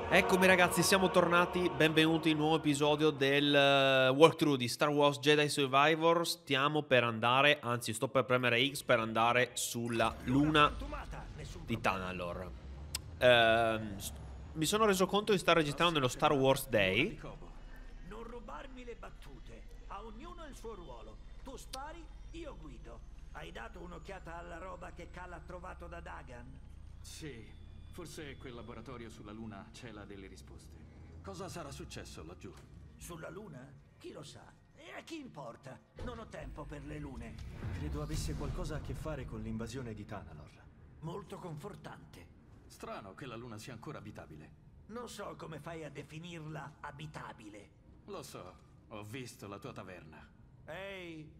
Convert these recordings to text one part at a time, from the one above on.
Eccomi ragazzi, siamo tornati, benvenuti in un nuovo episodio del walkthrough di Star Wars Jedi Survivor. Stiamo per andare, anzi sto per premere X per andare sulla luna di Tanalor. Mi sono reso conto di stare registrando nello Star Wars Day. Non rubarmi le battute, a ognuno il suo ruolo. Tu spari, io guido. Hai dato un'occhiata alla roba che Cal ha trovato da Dagan? Sì, forse quel laboratorio sulla Luna cela delle risposte. Cosa sarà successo laggiù? Sulla Luna? Chi lo sa? E a chi importa? Non ho tempo per le lune. Credo avesse qualcosa a che fare con l'invasione di Tanalor. Molto confortante. Strano che la Luna sia ancora abitabile. Non so come fai a definirla abitabile. Lo so, ho visto la tua taverna. Ehi,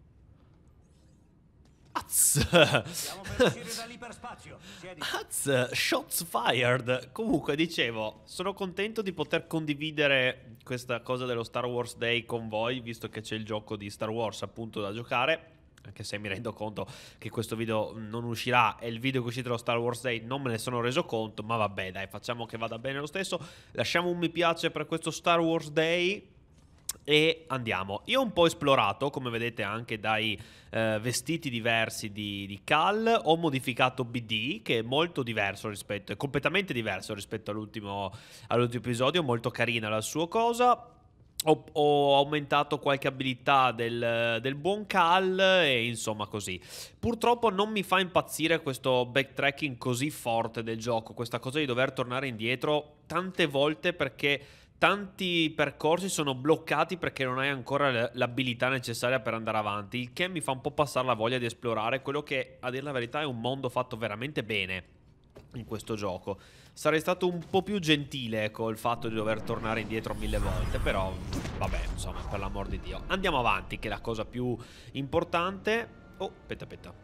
Azz, stiamo per uscire dall'iperspazio. Siediti. azz, shots fired. Comunque dicevo, sono contento di poter condividere questa cosa dello Star Wars Day con voi, visto che c'è il gioco di Star Wars appunto da giocare. Anche se mi rendo conto che questo video non uscirà e il video che è uscito dallo Star Wars Day non me ne sono reso conto, ma vabbè dai, facciamo che vada bene lo stesso. Lasciamo un mi piace per questo Star Wars Day e andiamo. Io ho un po' esplorato, come vedete anche dai vestiti diversi di Cal. Ho modificato BD, che è molto diverso rispetto, è completamente diverso rispetto all'ultimo episodio, molto carina la sua cosa. Ho aumentato qualche abilità del buon Cal e insomma così. Purtroppo non mi fa impazzire questo backtracking così forte del gioco, questa cosa di dover tornare indietro tante volte perché tanti percorsi sono bloccati perché non hai ancora l'abilità necessaria per andare avanti, il che mi fa un po' passare la voglia di esplorare quello che, a dire la verità, è un mondo fatto veramente bene in questo gioco. Sarei stato un po' più gentile col fatto di dover tornare indietro 1000 volte, però vabbè, insomma, per l'amor di Dio. Andiamo avanti, che è la cosa più importante. Oh, aspetta.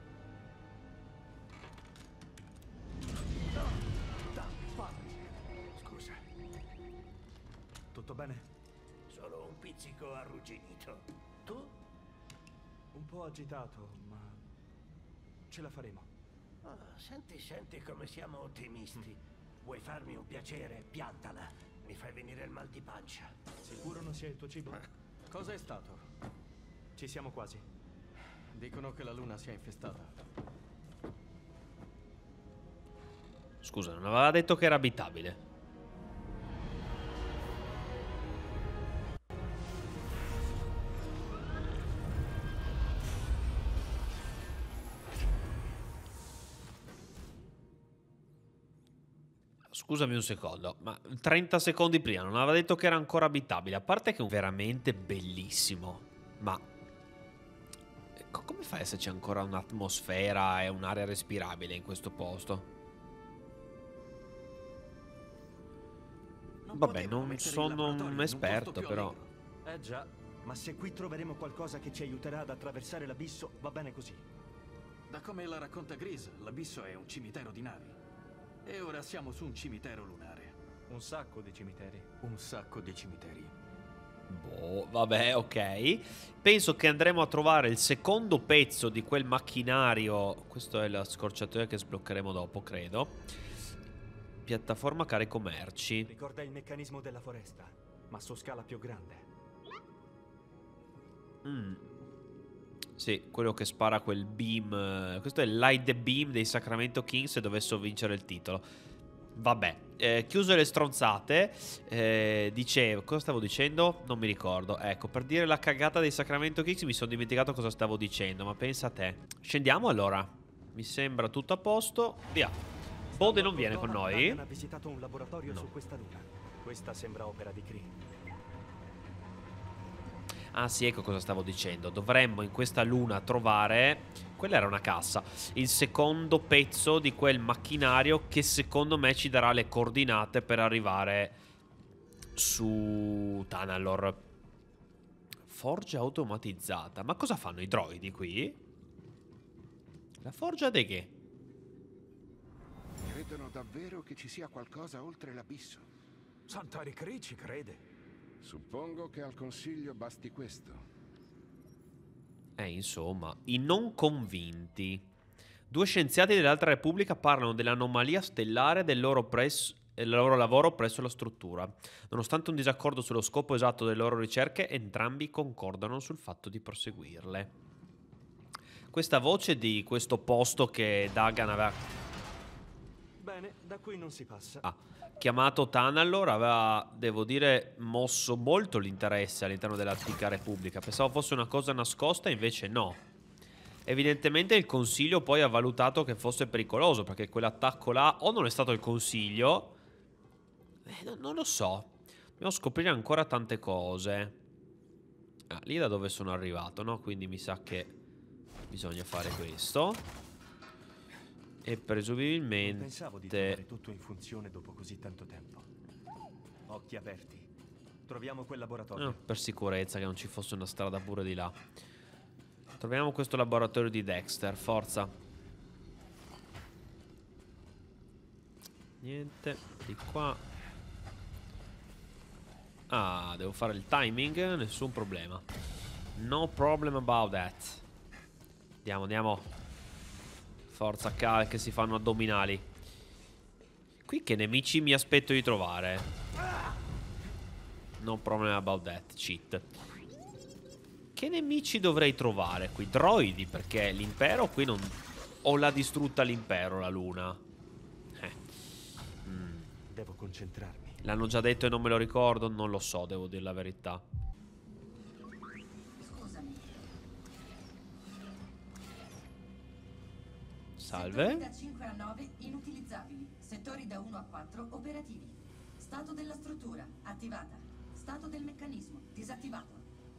Scusa, Tutto bene? solo un pizzico arrugginito. Tu? Un po' agitato, ma ce la faremo. Ah, senti come siamo ottimisti. Vuoi farmi un piacere? Piantala. Mi fai venire il mal di pancia. Sicuro non sia il tuo cibo? Cosa è stato? Ci siamo quasi. Dicono che la Luna sia infestata. Scusa, non aveva detto che era abitabile. Scusami un secondo, ma 30 secondi prima non aveva detto che era ancora abitabile. A parte che è veramente bellissimo. Ma come fa a esserci ancora un'atmosfera e un'aria respirabile in questo posto? Vabbè, non sono un esperto, però. Già, ma se qui troveremo qualcosa che ci aiuterà ad attraversare l'abisso, va bene così. Da come la racconta Grease, l'abisso è un cimitero di navi. E ora siamo su un cimitero lunare. Un sacco di cimiteri. Un sacco di cimiteri. Boh, vabbè, ok. Penso che andremo a trovare il secondo pezzo di quel macchinario. Questa è la scorciatoia che sbloccheremo dopo, credo. Piattaforma carico merci. Ricorda il meccanismo della foresta, ma su scala più grande. Sì, quello che spara quel beam. Questo è il Light the Beam dei Sacramento Kings se dovessero vincere il titolo. Vabbè, chiuse le stronzate. Dicevo, cosa stavo dicendo? Non mi ricordo. Ecco, per dire la cagata dei Sacramento Kings mi sono dimenticato cosa stavo dicendo. Ma pensa a te. Scendiamo allora. Mi sembra tutto a posto. Via. Bode non viene con noi. Dagan ha visitato un laboratorio No. su questa luna. Questa sembra opera di Kree. Ah sì, ecco cosa stavo dicendo. Dovremmo in questa luna trovare... Quella era una cassa. Il secondo pezzo di quel macchinario che secondo me ci darà le coordinate per arrivare su Tanalor. Forgia automatizzata. Ma cosa fanno i droidi qui? La forgia di che? Credono davvero che ci sia qualcosa oltre l'abisso? Santari Kree ci crede. Suppongo che al Consiglio basti questo. Insomma, i non convinti. Due scienziati dell'Alta Repubblica parlano dell'anomalia stellare del loro il loro lavoro presso la struttura. Nonostante un disaccordo sullo scopo esatto delle loro ricerche, entrambi concordano sul fatto di proseguirle. Questa voce di questo posto che Dagan aveva... Bene, da qui non si passa. chiamato Tanallor aveva, devo dire, mosso molto l'interesse all'interno dell'antica Repubblica. Pensavo fosse una cosa nascosta, invece no. Evidentemente il Consiglio poi ha valutato che fosse pericoloso, perché quell'attacco là o non è stato il Consiglio, non lo so. Dobbiamo scoprire ancora tante cose. Lì da dove sono arrivato, no? Quindi mi sa che bisogna fare questo. E presumibilmente... Non pensavo di trovare tutto in funzione dopo così tanto tempo. Occhi aperti. Troviamo quel laboratorio. Per sicurezza che non ci fosse una strada pure di là. Troviamo questo laboratorio di Dexter, forza. Niente, di qua. Devo fare il timing, nessun problema. No problem about that. Andiamo, andiamo. Forza Cal che si fanno addominali. Qui che nemici mi aspetto di trovare? No problem about that, cheat. Che nemici dovrei trovare qui? Droidi, perché l'impero qui non... O l'ha distrutta l'impero, la luna? Devo concentrarmi. L'hanno già detto e non me lo ricordo? Non lo so, devo dire la verità. Scusami. Salve. Settori da 5 a 9 inutilizzabili. Settori da 1 a 4 operativi. Stato della struttura attivata. Stato del meccanismo disattivato.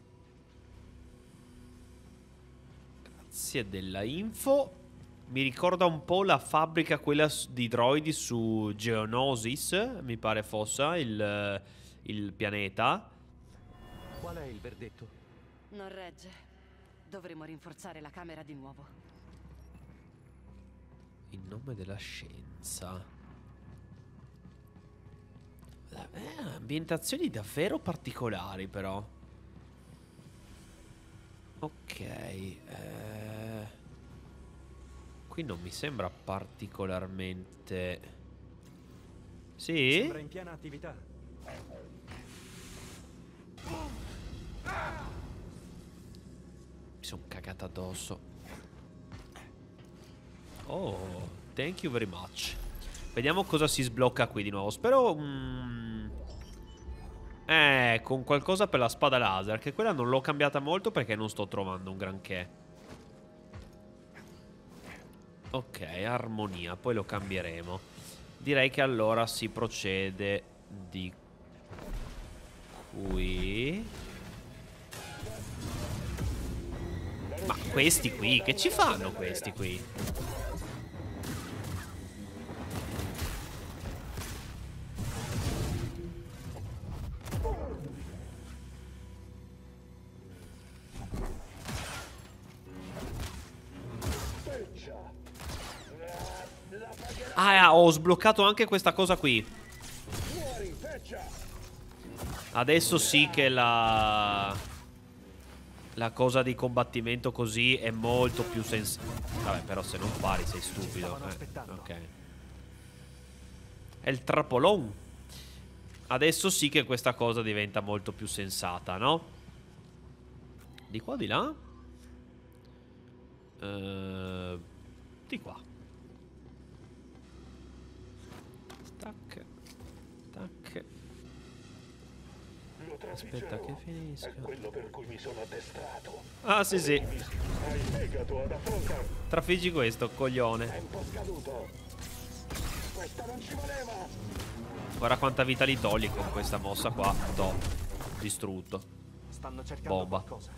Grazie della info. Mi ricorda un po' la fabbrica quella di droidi su Geonosis, mi pare fosse il pianeta. Qual è il verdetto? Non regge. Dovremo rinforzare la camera di nuovo. In nome della scienza. Ambientazioni davvero particolari, però. Ok. Qui non mi sembra particolarmente... Sì? Sembra in piena attività. Mi sono cagato addosso. Oh, thank you very much. Vediamo cosa si sblocca qui di nuovo. Spero... con qualcosa per la spada laser, che quella non l'ho cambiata molto perché non sto trovando un granché. Ok, armonia, poi lo cambieremo. Direi che allora si procede di qui. Ma questi qui, che ci fanno questi qui? Ho sbloccato anche questa cosa qui. Adesso sì che la cosa di combattimento così è molto più sensata. Vabbè, però se non pari sei stupido. Ok. È il trapolon. Adesso sì che questa cosa diventa molto più sensata, no? Di qua o di là? Di qua. Tac. Tac. Aspetta che finisca. È quello per cui mi sono addestrato. Ah, sì, sì. Hai fegato ad affrontare. Trafiggi questo, coglione. Tempo scaduto. Questa non ci voleva. Guarda quanta vita li togli con questa mossa qua. Top. Distrutto. Stanno cercando bomba. qualcosa.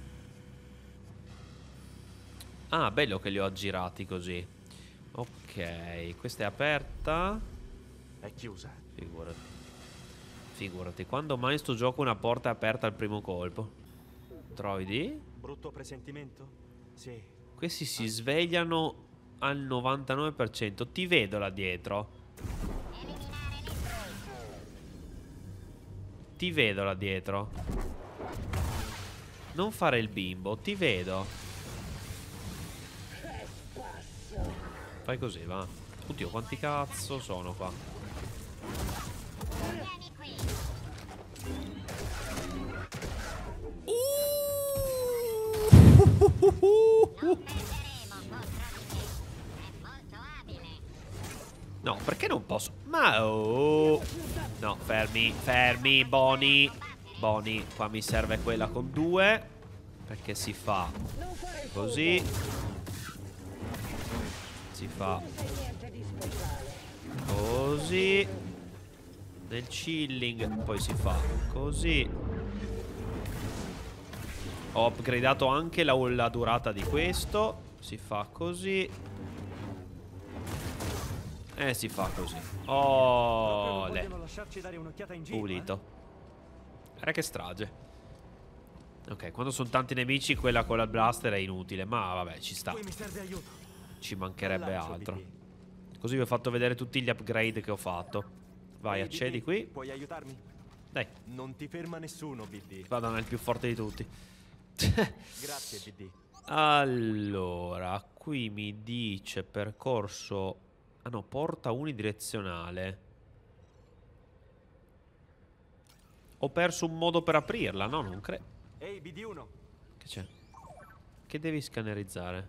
Ah, bello che li ho aggirati così. Ok, questa è aperta. È chiusa. Figurati. Figurati, quando mai in sto gioco una porta è aperta al primo colpo? Droidi? Brutto presentimento? Sì. Questi si svegliano al 99%. Ti vedo là dietro. Ti vedo là dietro. Non fare il bimbo, ti vedo. Fai così, va. Oddio, quanti cazzo sono qua? No, perché non posso? Ma oh. No, fermi, fermi, Bonnie. Bonnie, qua mi serve quella con 2. Perché si fa così. Si fa così. Nel chilling poi si fa così. Ho upgradato anche la durata di questo. Si fa così. E si fa così. Oh, pulito. Guarda che strage. Ok, quando sono tanti nemici quella con la blaster è inutile. Ma vabbè, ci sta. Ci mancherebbe altro. Così vi ho fatto vedere tutti gli upgrade che ho fatto. Vai, accedi qui. Puoi aiutarmi? Dai. Non ti ferma nessuno, BD. Vado nel più forte di tutti. Grazie, BD. Allora, qui mi dice percorso... Ah no, porta unidirezionale. Ho perso un modo per aprirla, no? Non credo. Ehi, BD1. Che c'è? Che devi scannerizzare?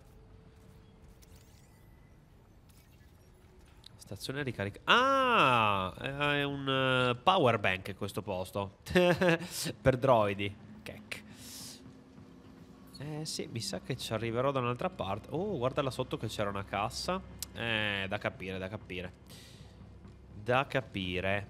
Stazione ricarica. Ah! È un power bank questo posto. Per droidi. Kek. Sì, mi sa che ci arriverò da un'altra parte. Oh, guarda là sotto che c'era una cassa. Da capire, da capire. Da capire.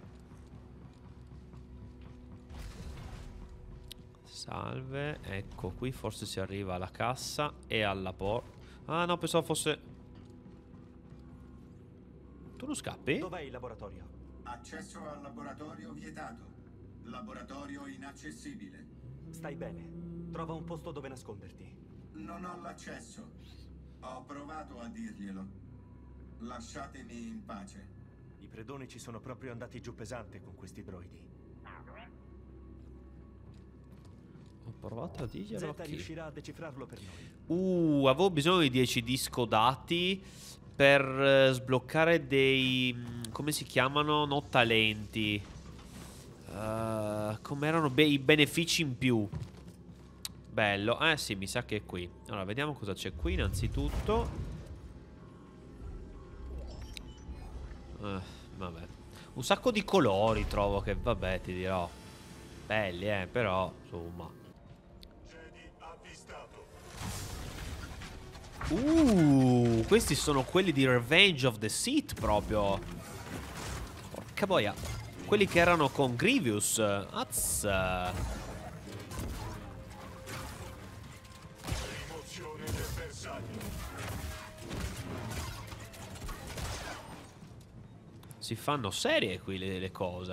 Salve. Ecco, qui forse si arriva alla cassa e alla porta. Ah, no, pensavo fosse... Tu non scappi? Dov'è il laboratorio? Accesso al laboratorio vietato. Laboratorio inaccessibile. Stai bene. Trova un posto dove nasconderti. Non ho l'accesso. Ho provato a dirglielo. Lasciatemi in pace. I predonici sono proprio andati giù pesante con questi droidi. Ho provato a dirglielo. Zeta riuscirà a decifrarlo per noi. Avevo bisogno di 10 disco dati per sbloccare dei... come si chiamano? No, talenti. Come erano i benefici in più. Bello. Sì, mi sa che è qui. Allora, vediamo cosa c'è qui innanzitutto. Vabbè. Un sacco di colori trovo che, vabbè, ti dirò. Belli, però, insomma. Questi sono quelli di Revenge of the Sith proprio. Porca boia. Quelli che erano con Grievous. Az. Si fanno serie qui le cose,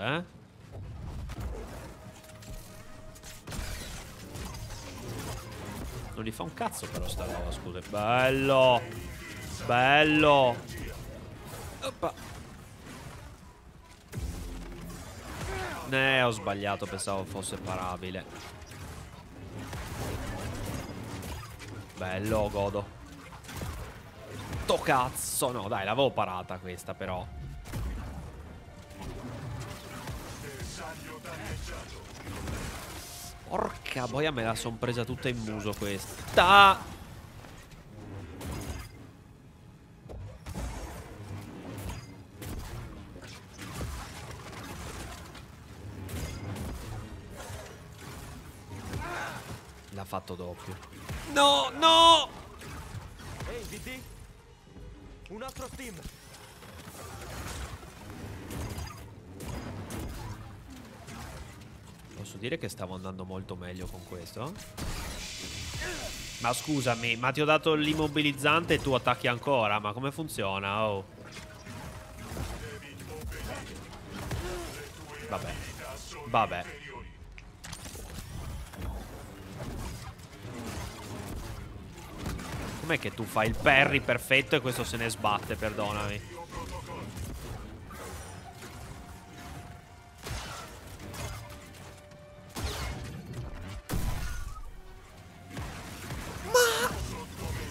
Non gli fa un cazzo però sta roba, scusa. Bello. Bello. Oppa. Ho sbagliato, pensavo fosse parabile. Bello, godo. To cazzo. No, dai, l'avevo parata questa però. Porca boia, me la son presa tutta in muso questa. L'ha fatto doppio. No, no! Ehi, BD! Un altro steam! Posso dire che stavo andando molto meglio con questo? Ma scusami, ma ti ho dato l'immobilizzante e tu attacchi ancora? Ma come funziona? Oh. Vabbè. Vabbè. Com'è che tu fai il parry perfetto e questo se ne sbatte, perdonami.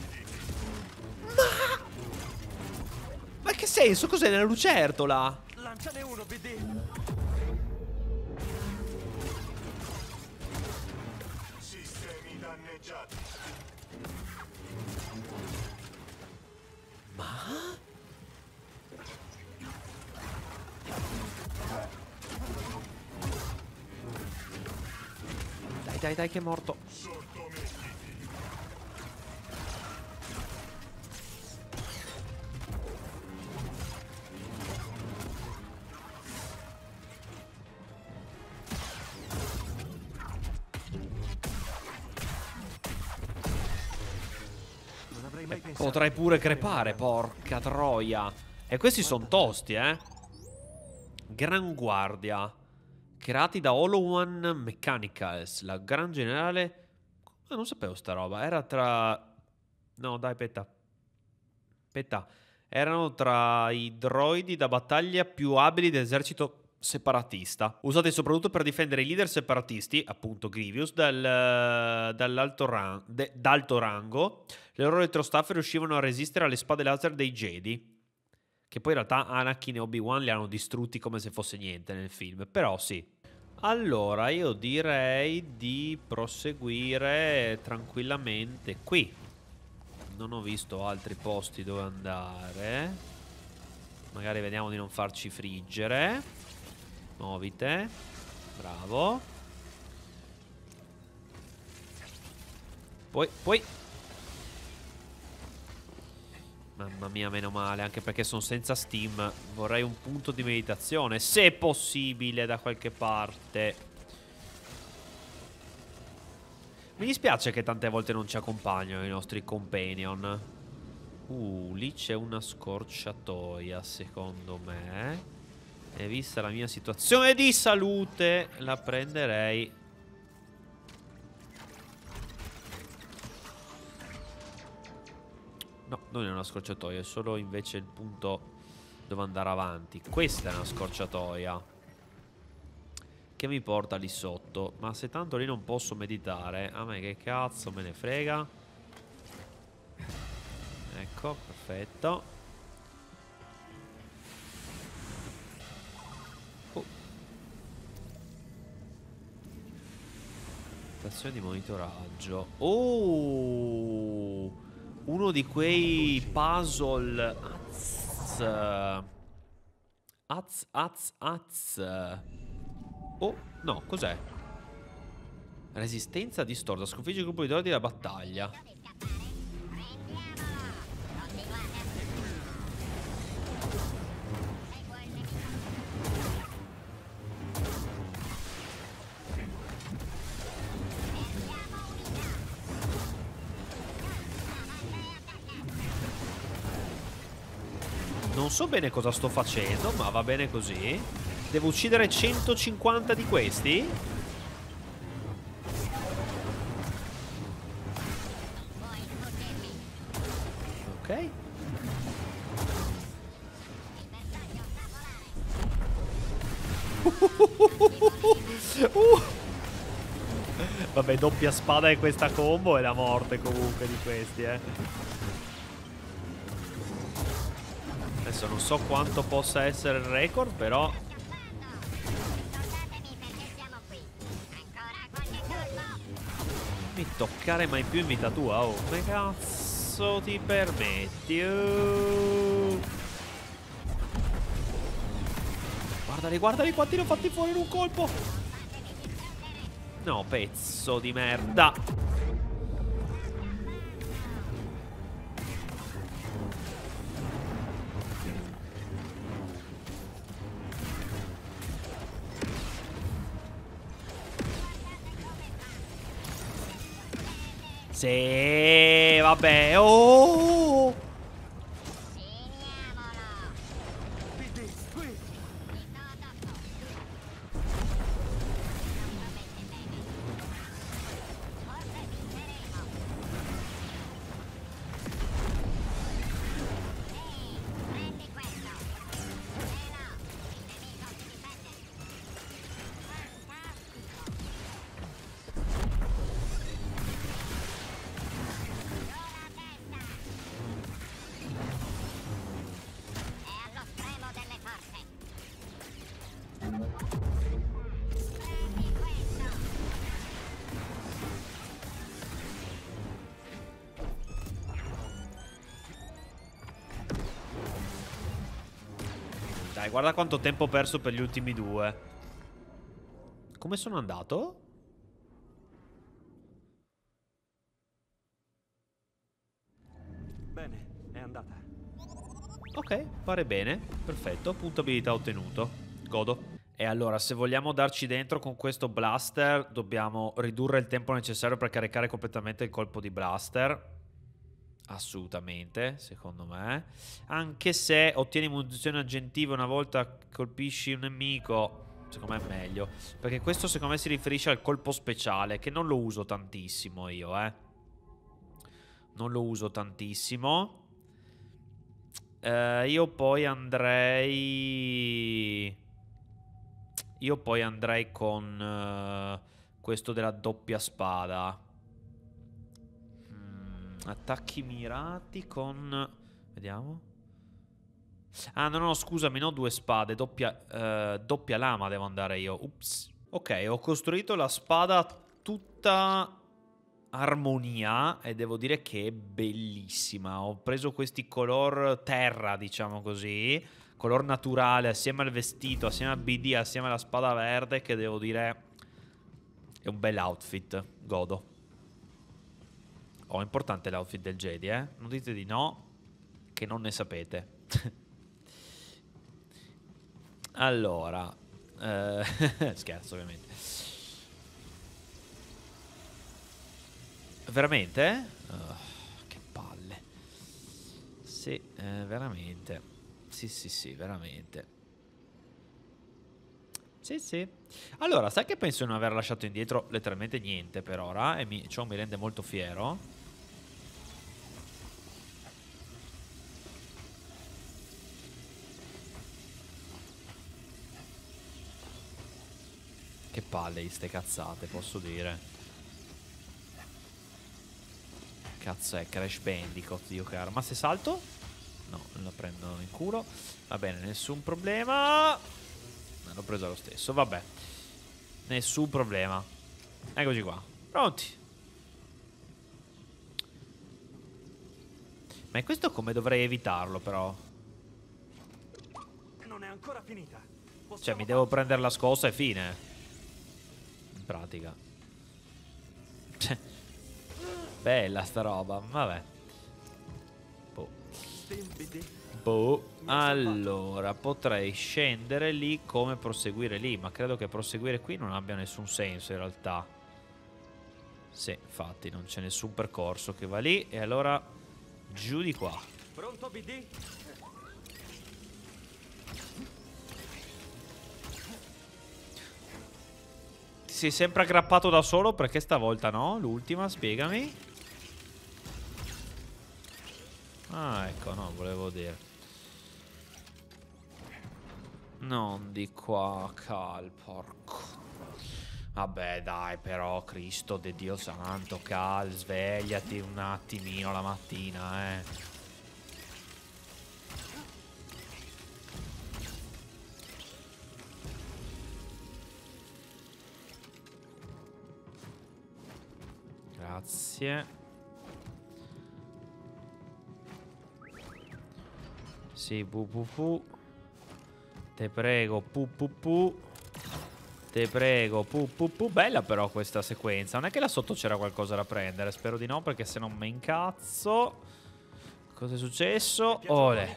Ma che senso? Cos'è nella lucertola? Lanciane uno, BD! Sistemi danneggiati. Ma? Dai, che è morto. Non avrei mai pensato. Potrei pure crepare, porca troia. E questi sono tosti, Gran Guardia. Creati da Hollow One Mechanicals. La Gran Generale. Non sapevo sta roba. Era tra... No, dai, aspetta. Erano tra i droidi da battaglia più abili dell'esercito separatista, usati soprattutto per difendere i leader separatisti, appunto Grievous, d'alto rango. Le loro elettrostaff riuscivano a resistere alle spade laser dei Jedi, che poi in realtà Anakin e Obi-Wan li hanno distrutti come se fosse niente nel film, però sì. Allora, io direi di proseguire tranquillamente qui. Non ho visto altri posti dove andare. Magari vediamo di non farci friggere. Muovite. Bravo. Poi. Mamma mia, meno male. Anche perché sono senza Steam. Vorrei un punto di meditazione, se possibile, da qualche parte. Mi dispiace che tante volte non ci accompagnano i nostri companion. Lì c'è una scorciatoia, secondo me. E vista la mia situazione di salute, la prenderei. No, non è una scorciatoia, è solo invece il punto dove andare avanti. Questa è una scorciatoia che mi porta lì sotto. Ma se tanto lì non posso meditare, a me che cazzo me ne frega. Ecco, perfetto. Stazione di monitoraggio. Oh, uno di quei puzzle. Oh, no, cos'è? Resistenza distorta. Sconfigge il gruppo di droidi della battaglia. Non so bene cosa sto facendo, ma va bene così. Devo uccidere 150 di questi? Ok. Vabbè, doppia spada e questa combo è la morte comunque di questi, Adesso non so quanto possa essere il record, però... Mi toccare mai più in vita tua, oh. Come cazzo ti permetti? Guardali quanti ne ho fatti fuori in un colpo. No, pezzo di merda. Sì, vabbè. Oh! Dai, guarda quanto tempo ho perso per gli ultimi due. Come sono andato? Bene, è andata. Ok, pare bene. Perfetto, punto abilità ottenuto. Godo. E allora, se vogliamo darci dentro con questo blaster, dobbiamo ridurre il tempo necessario per caricare completamente il colpo di blaster. Assolutamente, secondo me. Anche se ottieni munizioni aggiuntive una volta che colpisci un nemico, secondo me è meglio. Perché questo secondo me si riferisce al colpo speciale, che non lo uso tantissimo io, Non lo uso tantissimo. Io poi andrei con questo della doppia spada. Attacchi mirati con... Vediamo. Ah, no, scusami, no, due spade. Doppia lama devo andare io. Ups. Ok, ho costruito la spada tutta armonia e devo dire che è bellissima. Ho preso questi color terra, diciamo così, color naturale, assieme al vestito, assieme al BD, assieme alla spada verde, che devo dire è un bel outfit. Godo. Oh, è importante l'outfit del Jedi, Non dite di no, che non ne sapete. Allora, scherzo ovviamente. Veramente? Che palle. Sì, veramente. Sì, veramente. Sì. Allora, sai che penso di non aver lasciato indietro letteralmente niente per ora, e ciò mi rende molto fiero. Che palle di ste cazzate, posso dire. Cazzo è Crash Bandicoot, Dio caro. Ma se salto? No, non la prendo in culo. Va bene, nessun problema. L'ho preso lo stesso, vabbè. Nessun problema. Eccoci qua. Pronti. Ma è questo come dovrei evitarlo, però? Non è ancora finita. Cioè, mi devo prendere la scossa e fine. In pratica. Bella sta roba, vabbè. Allora, potrei scendere lì come proseguire lì, ma credo che proseguire qui non abbia nessun senso in realtà. Sì, infatti non c'è nessun percorso che va lì. E allora giù di qua. Pronto, BD? Ti sei sempre aggrappato da solo, perché stavolta no? L'ultima, spiegami. Ah, ecco, no, volevo dire. Non di qua, Cal, porco. Vabbè, dai, però, Cristo de Dio santo, Cal, svegliati un attimino la mattina, Grazie. Sì, pu. Te prego, pu. Te prego, pu. Bella però questa sequenza. Non è che là sotto c'era qualcosa da prendere. Spero di no, perché se non mi incazzo. Cosa è successo? Ole.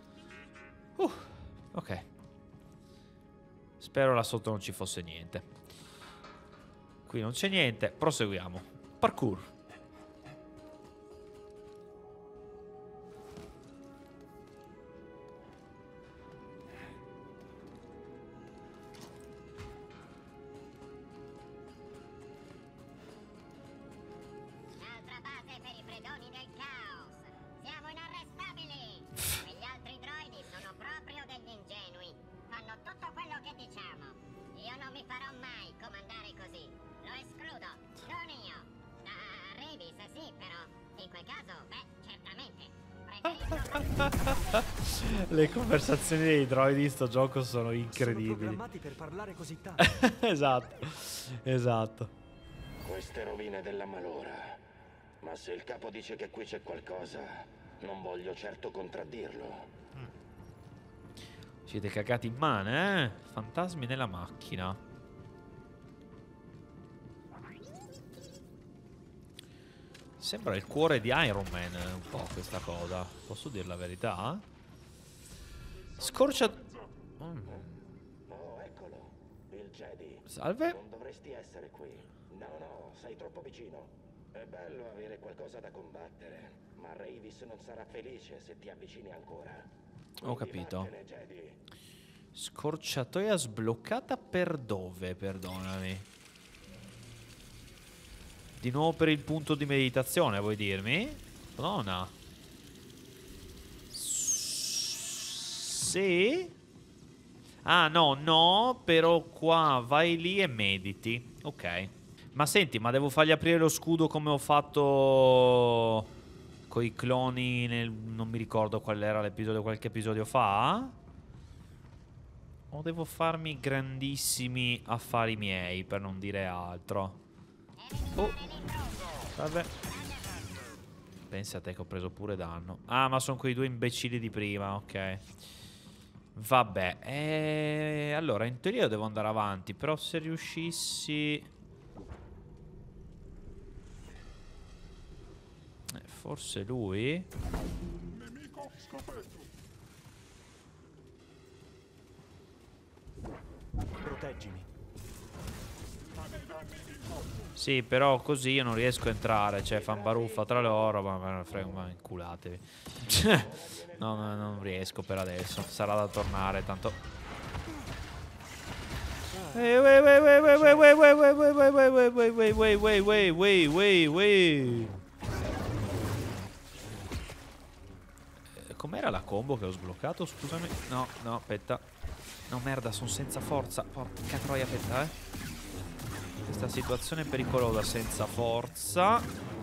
Ok. Spero là sotto non ci fosse niente. Qui non c'è niente. Proseguiamo. Parkour. Le conversazioni dei droidi in sto gioco sono Sono incredibili. programmati per parlare così tanto. Esatto, esatto. Queste rovine della malora. Ma se il capo dice che qui c'è qualcosa, non voglio certo contraddirlo. Siete cagati in mano, eh? Fantasmi nella macchina. Sembra il cuore di Iron Man un po' questa cosa. Posso dire la verità? Scorcia... Oh, eccolo. Il Jedi. Salve. Non dovresti essere qui. No, sei troppo vicino. È bello avere qualcosa da combattere, ma Rayvis non sarà felice se ti avvicini ancora. Ho capito. Scorciatoia sbloccata per dove? Perdonami. Di nuovo per il punto di meditazione, vuoi dirmi? Madonna. Sì? Ah, no, però qua vai lì e mediti. Ok. Ma senti, ma devo fargli aprire lo scudo come ho fatto coi cloni nel... non mi ricordo qual era l'episodio, qualche episodio fa? O devo farmi grandissimi affari miei, per non dire altro? Oh, vabbè. Pensa a te che ho preso pure danno. Ah, ma sono quei due imbecilli di prima, ok. Vabbè, allora in teoria devo andare avanti, però se riuscissi... forse lui? Nemico scoperto. Proteggimi. Sì, però così io non riesco a entrare. Cioè, fan baruffa tra loro. Ma frega, ma inculatevi. No, non riesco per adesso. Sarà da tornare, tanto. Com'era la combo che ho sbloccato? Scusami. No, aspetta. No, merda, sono senza forza. Porca troia, aspetta, Questa situazione è pericolosa senza forza.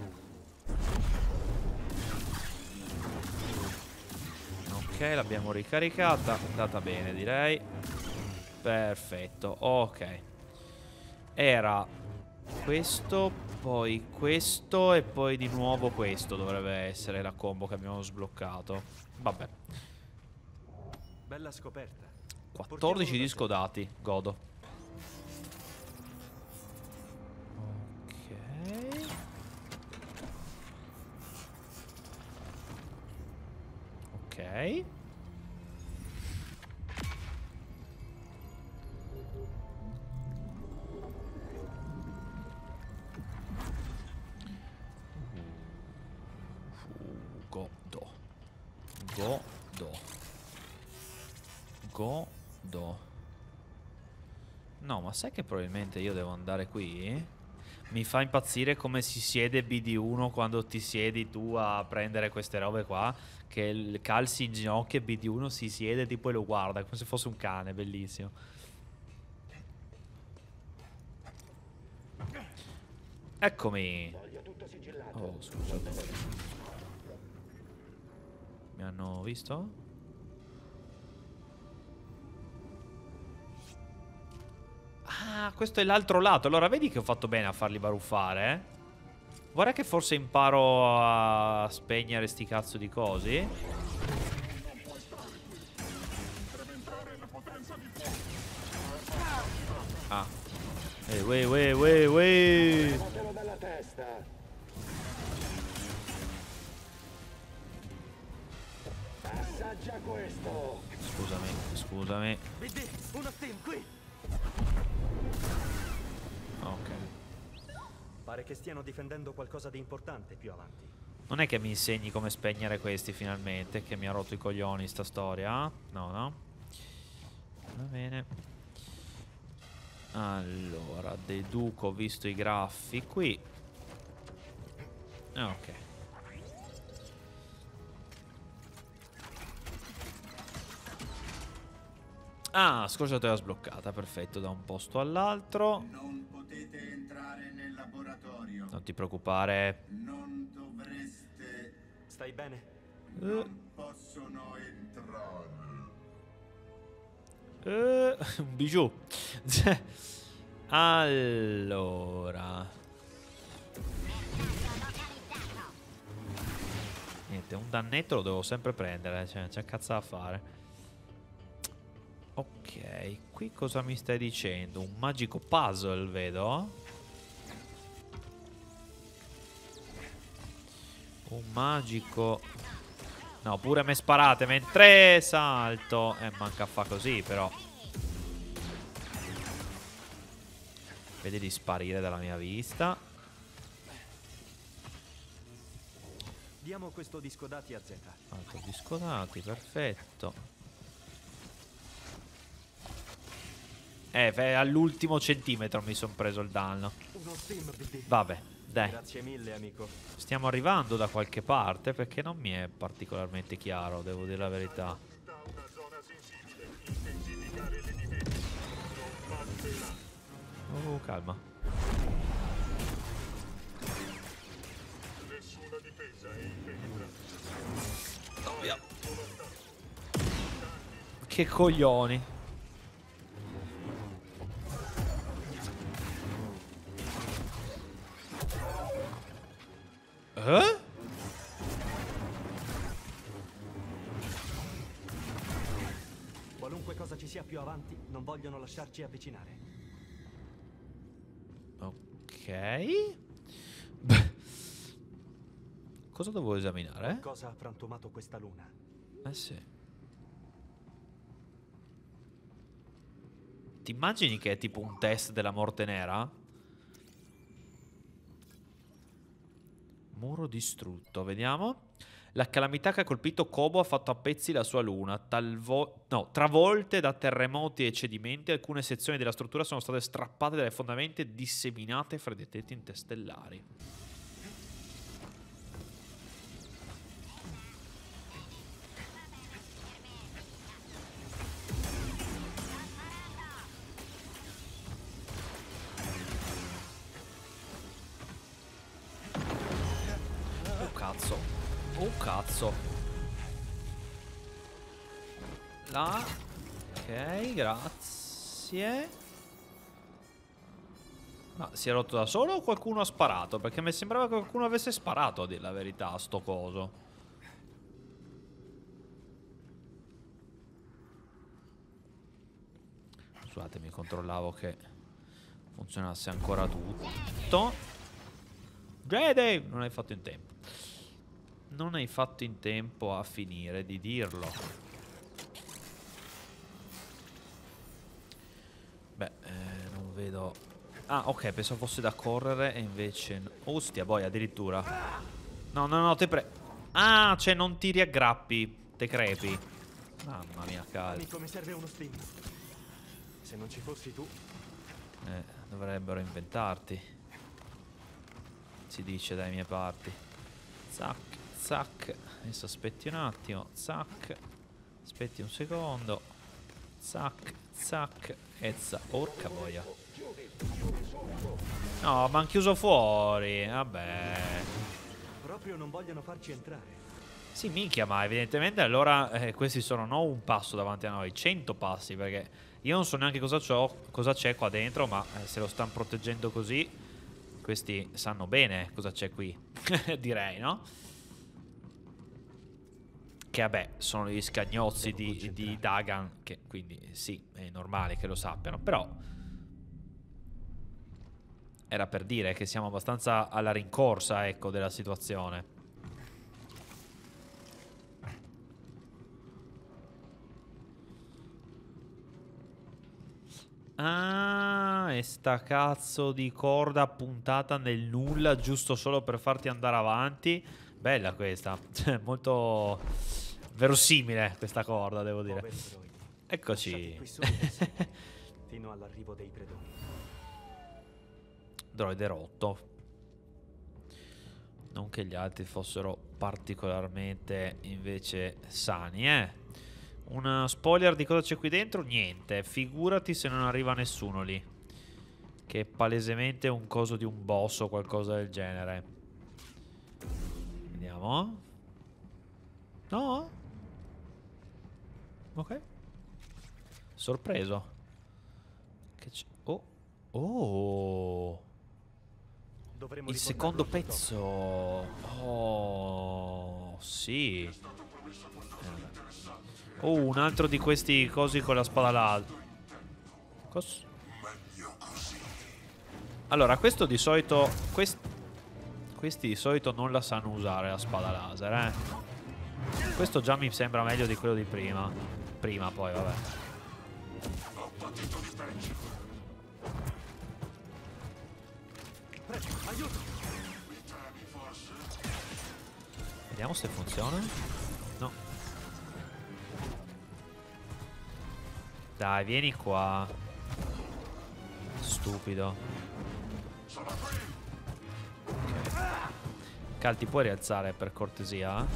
Ok, l'abbiamo ricaricata. È andata bene, direi. Perfetto, ok. Era questo, poi questo e poi di nuovo questo dovrebbe essere la combo che abbiamo sbloccato. Vabbè. Bella scoperta. 14 disco dati, godo. Ok. Ok. Godo. No, ma sai che probabilmente io devo andare qui? Mi fa impazzire come si siede BD1 quando ti siedi tu a prendere queste robe qua. Che calzi in ginocchio e BD1 si siede tipo e lo guarda come se fosse un cane, bellissimo. Eccomi. Oh, scusate. Mi hanno visto? Ah, questo è l'altro lato. Allora vedi che ho fatto bene a farli baruffare, Guarda che forse imparo a spegnere sti cazzo di cosi. Ah. Wey. Assaggia questo. Scusami. BD, uno steam qui. Ok. Pare che stiano difendendo qualcosa di importante più avanti. Non è che mi insegni come spegnere questi finalmente, che mi ha rotto i coglioni sta storia. No. Va bene. Allora, deduco, ho visto i graffi qui. Ok. Ah, scorciatoia sbloccata, perfetto, da un posto all'altro. Non potete entrare nel laboratorio. Non ti preoccupare. Non dovreste. Stai bene? Non possono entrare. Un bijou. Allora, niente, un dannetto lo devo sempre prendere, cioè c'è cazzo da fare. Ok, qui cosa mi stai dicendo? Un magico puzzle, vedo. Un magico... No, pure me sparate mentre salto. Manca a fa così, però. Vedi di sparire dalla mia vista. Diamo questo disco dati a Z. Altro disco dati, perfetto. All'ultimo centimetro mi sono preso il danno. Uno steam, BD. Vabbè, dai. Grazie mille, amico. Stiamo arrivando da qualche parte perché non mi è particolarmente chiaro, devo dire la verità. Oh, calma. Oh, via. Che coglioni. Qualunque cosa ci sia più avanti, non vogliono lasciarci avvicinare. Ok. Beh. Cosa devo esaminare? Cosa ha frantumato questa luna? Sì. Ti immagini che è tipo un test della morte nera? Muro distrutto, vediamo. La calamità che ha colpito Kobo ha fatto a pezzi la sua luna. Travolte da terremoti e cedimenti, alcune sezioni della struttura sono state strappate dalle fondamenta e disseminate fra i detriti interstellari. Oh cazzo. Oh cazzo. Là. Ok, grazie. Ma si è rotto da solo o qualcuno ha sparato? Perché mi sembrava che qualcuno avesse sparato, a dire la verità, a sto coso. Scusatemi, controllavo che funzionasse ancora tutto. Jedi! Non hai fatto in tempo. Non hai fatto in tempo a finire di dirlo. Beh, non vedo... Ah, ok, pensavo fosse da correre e invece... Ostia, boia, addirittura. No, no, no, te Ah, cioè non ti riaggrappi, te crepi. Mamma mia, cazzo. Amico, mi serve uno steam. Se non ci fossi tu... Dovrebbero inventarti. Si dice dai miei parti. Zac, zac. Adesso aspetti un attimo. Zac. Aspetti un secondo. Zac, zac. E zac. Porca boia. No, ma hanno chiuso fuori. Vabbè. Proprio non vogliono farci entrare. Sì, minchia, ma evidentemente allora questi sono non un passo davanti a noi, 100 passi, perché io non so neanche cosa c'è qua dentro, ma se lo stanno proteggendo così, questi sanno bene cosa c'è qui, direi, no? Che vabbè, sono gli scagnozzi di Dagan, che quindi sì, è normale che lo sappiano, però era per dire che siamo abbastanza alla rincorsa, ecco, della situazione. Ah, e sta cazzo di corda puntata nel nulla giusto solo per farti andare avanti. Bella questa. Molto verosimile questa corda, devo dire. Eccoci. Fino all'arrivo dei predoni. Droide rotto. Non che gli altri fossero particolarmente invece sani, Un spoiler di cosa c'è qui dentro? Niente. Figurati se non arriva nessuno lì. Che è palesemente un coso di un boss o qualcosa del genere. Vediamo. No? Ok. Sorpreso. Che c'è? Oh. Oh. Dovremmo Il secondo pezzo. Oh. Sì. Oh, un altro di questi cosi con la spada laser. Allora, questo di solito... Questi di solito non la sanno usare la spada laser, eh. Questo già mi sembra meglio di quello di prima. Prima poi, vabbè. Vediamo se funziona. No. Dai, vieni qua. Stupido. Cal, ti puoi rialzare per cortesia?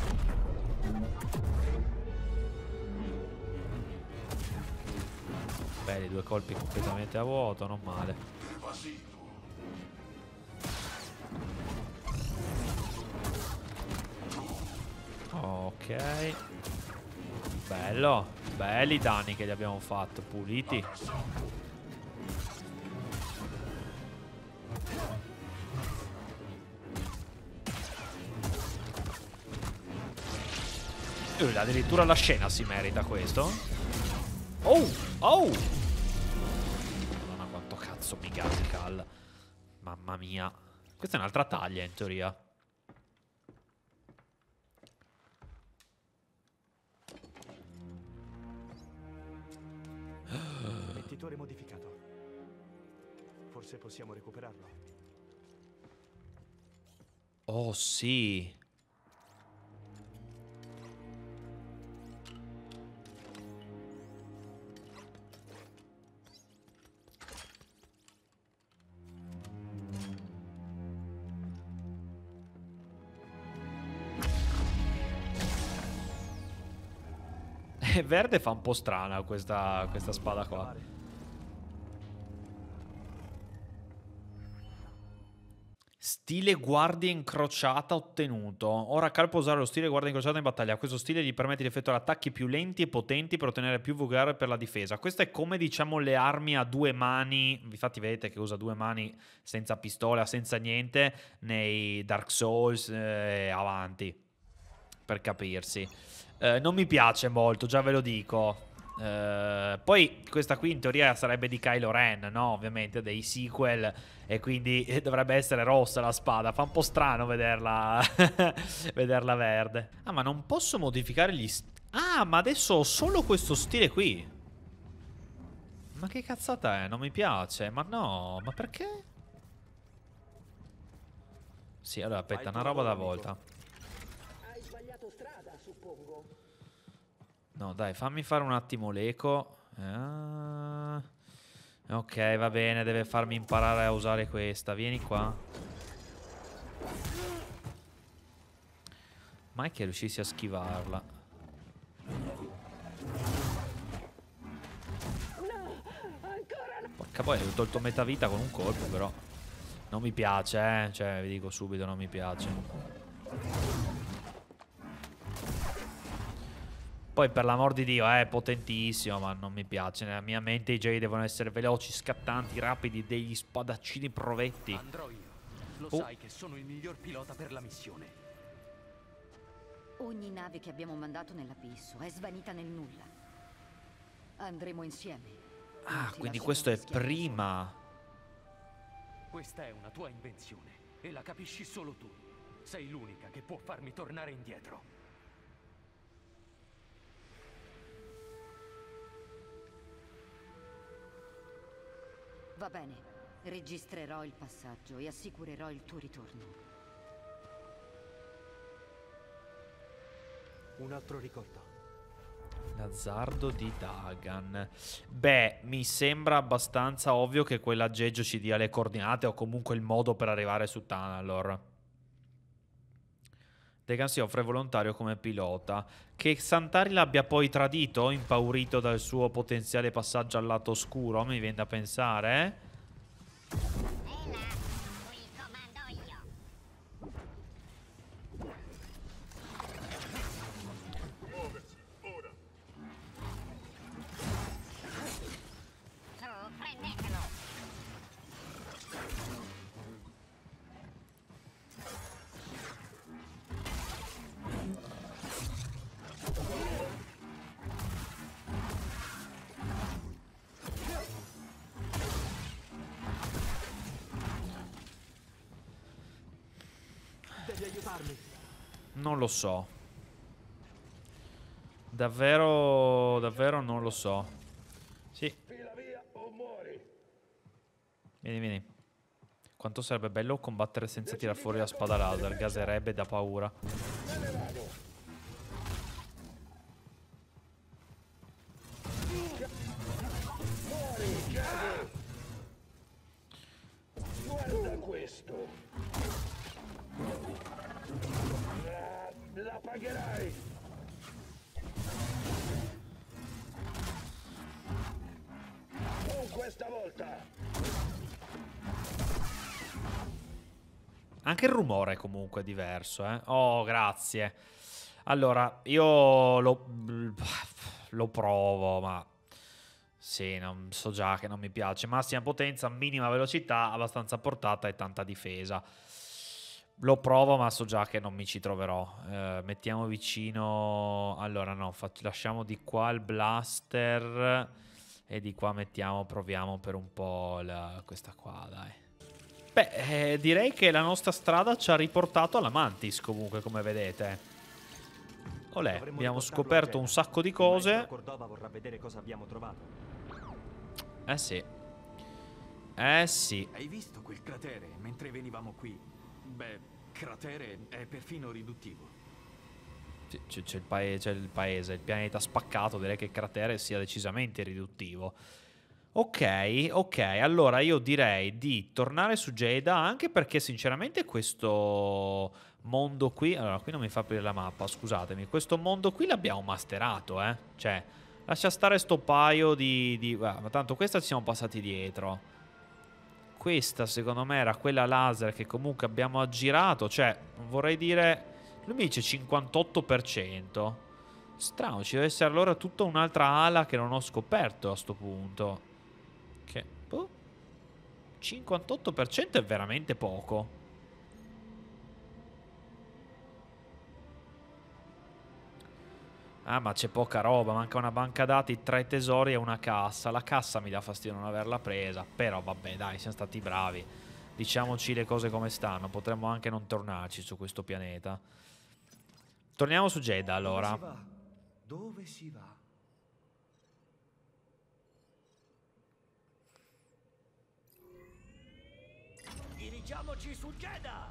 Belli, 2 colpi completamente a vuoto, non male. Ok. Bello. Belli i danni che gli abbiamo fatto, puliti. Addirittura la scena si merita questo. Oh! Oh! Madonna, quanto cazzo mi gasi Cal. Mamma mia. Questa è un'altra taglia in teoria. Mettitore modificato. Forse possiamo recuperarlo. Oh sì. Verde fa un po' strana questa spada qua. Stile guardia incrociata ottenuto. Ora Cal può usare lo stile guardia incrociata in battaglia. Questo stile gli permette di effettuare attacchi più lenti e potenti per ottenere più vigore per la difesa. Questo è come, diciamo, le armi a 2 mani. Infatti vedete che usa 2 mani senza pistola, senza niente, nei Dark Souls avanti. Per capirsi. Non mi piace molto, già ve lo dico. Poi questa qui in teoria sarebbe di Kylo Ren, no? Ovviamente dei sequel. E quindi dovrebbe essere rossa la spada. Fa un po' strano vederla vederla verde. Ah, ma non posso modificare gli... Ah, ma adesso ho solo questo stile qui. Ma che cazzata è? Non mi piace. Ma no, ma perché? Sì, allora aspetta, una roba alla volta. No, dai, fammi fare un attimo l'eco. Ok, va bene, deve farmi imparare a usare questa. Vieni qua. Mai che riuscissi a schivarla. Porca boia, ho tolto metà vita con un colpo, però. Non mi piace, Cioè, vi dico subito, non mi piace. Poi per l'amor di Dio è potentissimo, ma non mi piace. Nella mia mente i Jedi devono essere veloci, scattanti, rapidi, degli spadaccini provetti. Andrò io. Lo sai che sono il miglior pilota per la missione. Ogni nave che abbiamo mandato nell'abisso è svanita nel nulla. Andremo insieme. Ah, quindi questo è prima. Questa è una tua invenzione e la capisci solo tu. Sei l'unica che può farmi tornare indietro. Va bene, registrerò il passaggio e assicurerò il tuo ritorno. Un altro ricordo. L'azzardo di Dagan. Beh, mi sembra abbastanza ovvio che quell'aggeggio ci dia le coordinate o comunque il modo per arrivare su Tanalor. Dagan si offre volontario come pilota. Che Santari l'abbia poi tradito, impaurito dal suo potenziale passaggio al lato oscuro, mi viene da pensare, Non lo so. Davvero non lo so. Sì. Vieni, vieni. Quanto sarebbe bello combattere senza tirar fuori la spada laser. Gaserebbe da paura. Guarda questo. La pagherai. Non questa volta. Anche il rumore comunque è diverso, eh. Oh, grazie. Allora, io lo provo, ma sì, non so già che non mi piace. Massima potenza, minima velocità, abbastanza portata e tanta difesa. Lo provo, ma so già che non mi ci troverò. Mettiamo vicino... Allora, no, lasciamo di qua il blaster e di qua mettiamo, proviamo per un po' questa qua, dai. Beh, direi che la nostra strada ci ha riportato alla Mantis, comunque, come vedete. Olè, abbiamo scoperto un sacco di cose. Cordova vorrà vedere cosa abbiamo trovato. Eh sì. Eh sì. Hai visto quel cratere mentre venivamo qui? Beh, cratere è perfino riduttivo. C'è il paese, il pianeta spaccato, direi che il cratere sia decisamente riduttivo. Ok, allora io direi di tornare su Jedha, anche perché sinceramente questo mondo qui... Allora, qui non mi fa aprire la mappa, scusatemi. Questo mondo qui l'abbiamo masterato, eh. Cioè, lascia stare sto paio ma tanto questa ci siamo passati dietro. Questa secondo me era quella laser che comunque abbiamo aggirato. Cioè, vorrei dire... Lui mi dice 58%. Strano, ci deve essere allora tutta un'altra ala che non ho scoperto a sto punto. Che... boh. 58% è veramente poco. Ah, ma c'è poca roba. Manca una banca dati, 3 tesori e una cassa. La cassa mi dà fastidio non averla presa. Però vabbè, dai, siamo stati bravi. Diciamoci le cose come stanno. Potremmo anche non tornarci su questo pianeta. Torniamo su Jedha allora. Dove si va? Dove si va? Dirigiamoci su Jedha!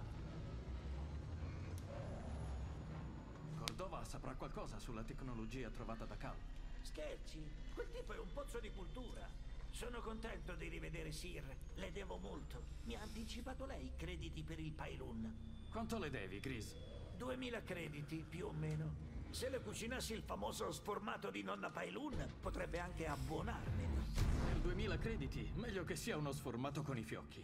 Cordova saprà qualcosa sulla tecnologia trovata da Cal. Scherzi? Quel tipo è un pozzo di cultura. Sono contento di rivedere Sir. Le devo molto. Mi ha anticipato lei crediti per il Pylon. Quanto le devi, Gris? 2000 crediti, più o meno. Se le cucinassi il famoso sformato di nonna Pylon, potrebbe anche abbonarmeli. Per 2000 crediti, meglio che sia uno sformato con i fiocchi.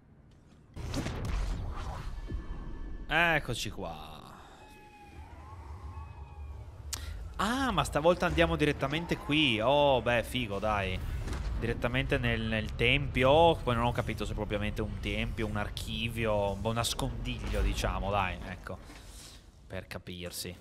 Eccoci qua. Ah, ma stavolta andiamo direttamente qui. Oh, beh, figo, dai. Direttamente nel tempio. Poi non ho capito se è propriamente un tempio, un archivio, un buon nascondiglio, diciamo, dai, ecco. Per capirsi.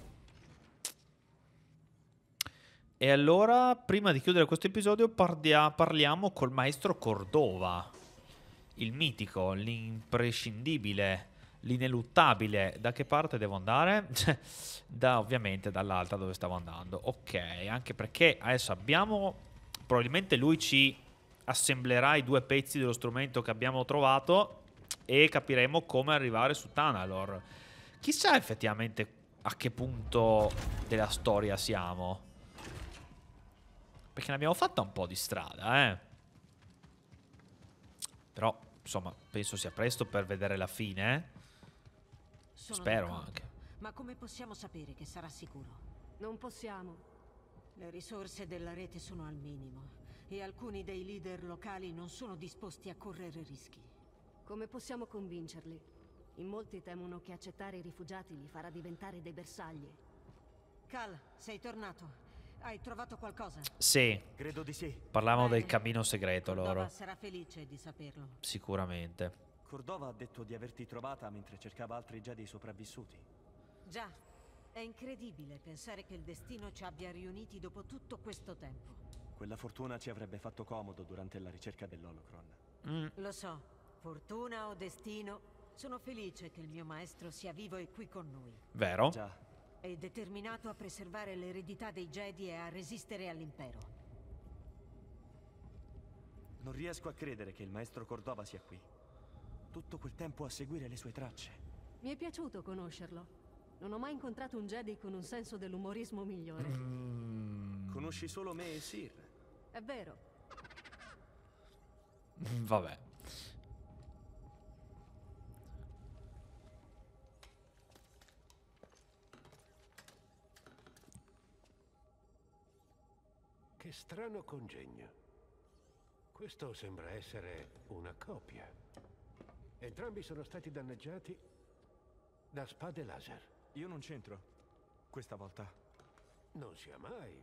E allora, prima di chiudere questo episodio, parliamo col maestro Cordova. Il mitico, l'imprescindibile, l'ineluttabile. Da che parte devo andare? Ovviamente dall'altra dove stavo andando. Ok, anche perché adesso abbiamo... Probabilmente lui ci assemblerà i 2 pezzi dello strumento che abbiamo trovato e capiremo come arrivare su Tanalor. Chissà effettivamente a che punto della storia siamo. Perché ne abbiamo fatta un po' di strada, eh. Però, insomma, penso sia presto per vedere la fine, eh. Spero anche. Ma come possiamo sapere che sarà sicuro? Non possiamo. Le risorse della rete sono al minimo e alcuni dei leader locali non sono disposti a correre rischi. Come possiamo convincerli? In molti temono che accettare i rifugiati li farà diventare dei bersagli. Cal, sei tornato. Hai trovato qualcosa? Sì. Credo di sì. Parlavano del cammino segreto Cordova loro. sarà felice di saperlo. Sicuramente. Cordova ha detto di averti trovata mentre cercava altri Jedi sopravvissuti. Già. È incredibile pensare che il destino ci abbia riuniti dopo tutto questo tempo. Quella fortuna ci avrebbe fatto comodo durante la ricerca dell'Holocron. Lo so. Fortuna o destino, Sono felice che il mio maestro sia vivo e qui con noi. Vero? Già. È determinato a preservare l'eredità dei Jedi e a resistere all'impero. Non riesco a credere che il maestro Cordova sia qui. Tutto quel tempo a seguire le sue tracce. Mi è piaciuto conoscerlo. Non ho mai incontrato un Jedi con un senso dell'umorismo migliore. Conosci solo me e Sir. È vero. Vabbè. Che strano congegno. Questo sembra essere una copia. Entrambi sono stati danneggiati da spade laser. Io non c'entro. Questa volta. Non sia mai.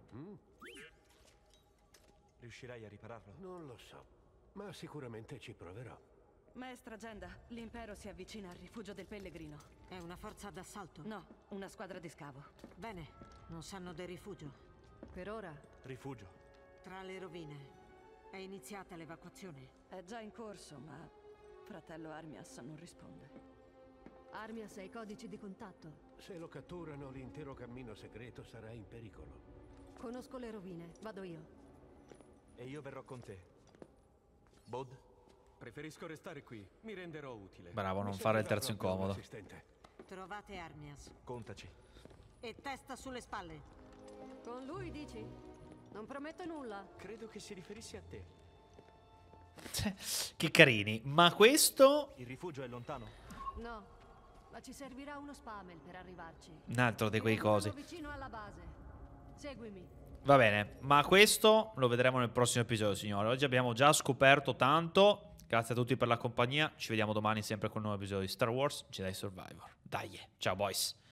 Riuscirai a ripararlo? Non lo so, ma sicuramente ci proverò. Maestra Genda, l'impero si avvicina al rifugio del pellegrino. È una forza d'assalto? No, una squadra di scavo. Bene, non sanno del rifugio. Per ora? Rifugio. Tra le rovine. È iniziata l'evacuazione? È già in corso, ma fratello Armias non risponde. Armias ha i codici di contatto. Se lo catturano, l'intero cammino segreto sarà in pericolo. Conosco le rovine, vado io. E io verrò con te. Bod? Preferisco restare qui. Mi renderò utile. Bravo, non fare il terzo incomodo. Trovate Armias. Contaci. E testa sulle spalle. Con lui, dici? Non prometto nulla. Credo che si riferisse a te. Che carini. Ma questo... Il rifugio è lontano? No, ma ci servirà uno spamel per arrivarci. Un altro di quei cosi. Vicino alla base. Seguimi. Va bene, ma questo lo vedremo nel prossimo episodio, signori. Oggi abbiamo già scoperto tanto. Grazie a tutti per la compagnia. Ci vediamo domani sempre con un nuovo episodio di Star Wars Jedi Survivor. Dai, ciao boys.